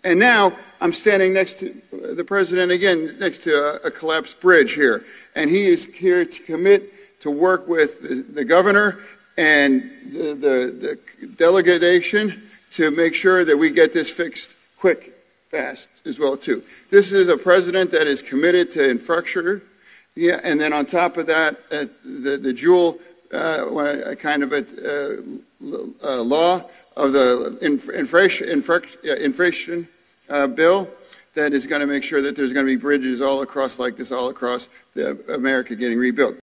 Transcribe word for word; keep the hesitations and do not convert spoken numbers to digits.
And now I'm standing next to the president again, next to a, a collapsed bridge here. And he is here to commit to work with the, the governor and the, the, the delegation to make sure that we get this fixed quick, fast as well, too. This is a president that is committed to infrastructure. Yeah, and then on top of that, uh, the, the dual uh, kind of a uh, uh, law of the inf inflation, infra inflation uh, bill that is going to make sure that there's going to be bridges all across like this, all across the America getting rebuilt.